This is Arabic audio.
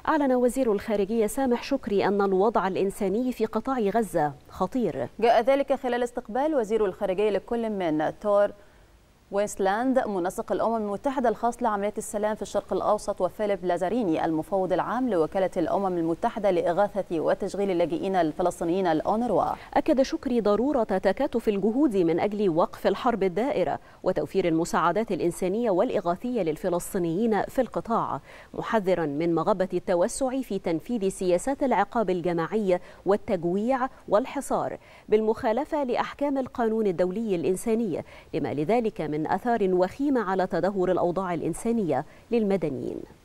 أعلن وزير الخارجية سامح شكري أن الوضع الإنساني في قطاع غزة خطير. جاء ذلك خلال استقبال وزير الخارجية لكل من تور وينسلاند منسق الأمم المتحدة الخاص لعمليات السلام في الشرق الأوسط وفيليب لازاريني المفوض العام لوكالة الأمم المتحدة لإغاثة وتشغيل اللاجئين الفلسطينيين الأونروا. أكد شكري ضرورة تكاتف الجهود من أجل وقف الحرب الدائرة وتوفير المساعدات الإنسانية والإغاثية للفلسطينيين في القطاع، محذرا من مغبة التوسع في تنفيذ سياسات العقاب الجماعي والتجويع والحصار بالمخالفة لأحكام القانون الدولي الإنساني، لما لذلك من أثار وخيمة على تدهور الأوضاع الإنسانية للمدنيين.